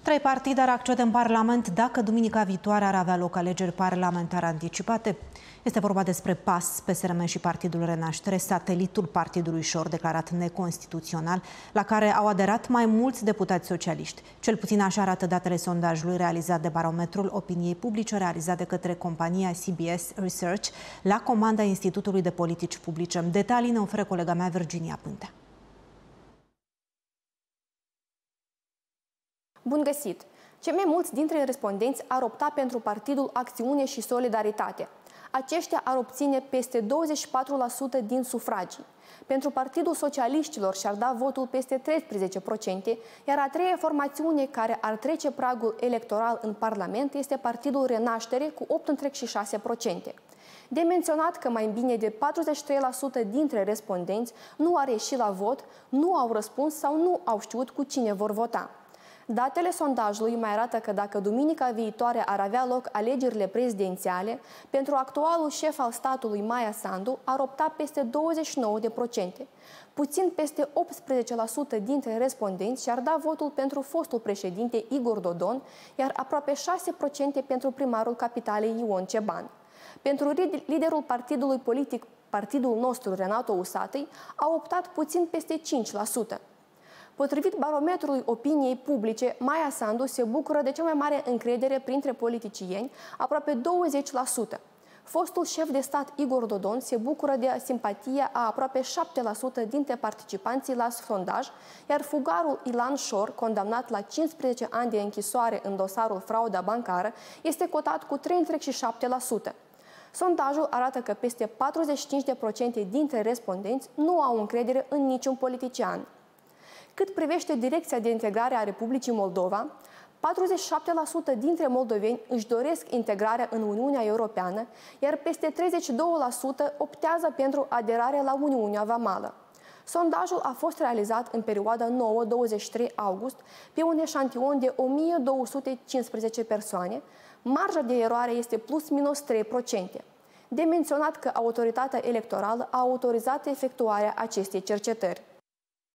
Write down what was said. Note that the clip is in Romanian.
Trei partide ar accede în Parlament dacă duminica viitoare ar avea loc alegeri parlamentare anticipate. Este vorba despre PAS, PSRM și Partidul Renaștere, satelitul Partidului Șor, declarat neconstituțional, la care au aderat mai mulți deputați socialiști. Cel puțin așa arată datele sondajului realizat de Barometrul Opiniei Publice, realizat de către compania CBS Research, la comanda Institutului de Politici Publice. Detalii ne oferă colega mea, Virginia Pântea. Bun găsit! Cei mai mulți dintre respondenți ar opta pentru Partidul Acțiune și Solidaritate. Aceștia ar obține peste 24% din sufragii. Pentru Partidul Socialiștilor și-ar da votul peste 13%, iar a treia formațiune care ar trece pragul electoral în Parlament este Partidul Renaștere cu 8,6%. De menționat că mai bine de 43% dintre respondenți nu ar ieși la vot, nu au răspuns sau nu au știut cu cine vor vota. Datele sondajului mai arată că dacă duminica viitoare ar avea loc alegerile prezidențiale, pentru actualul șef al statului, Maia Sandu, ar opta peste 29%. Puțin peste 18% dintre respondenți și-ar da votul pentru fostul președinte Igor Dodon, iar aproape 6% pentru primarul capitalei Ion Ceban. Pentru liderul partidului politic, Partidul nostru, Renato Usatăi, a optat puțin peste 5%. Potrivit Barometrului Opiniei Publice, Maia Sandu se bucură de cea mai mare încredere printre politicieni, aproape 20%. Fostul șef de stat Igor Dodon se bucură de simpatia a aproape 7% dintre participanții la sondaj, iar fugarul Ilan Șor, condamnat la 15 ani de închisoare în dosarul frauda bancară, este cotat cu 3,7%. Sondajul arată că peste 45% dintre respondenți nu au încredere în niciun politician. Cât privește Direcția de Integrare a Republicii Moldova, 47% dintre moldoveni își doresc integrarea în Uniunea Europeană, iar peste 32% optează pentru aderarea la Uniunea Vamală. Sondajul a fost realizat în perioada 9-23 august pe un eșantion de 1215 persoane. Marja de eroare este plus-minus 3%. De menționat că autoritatea electorală a autorizat efectuarea acestei cercetări.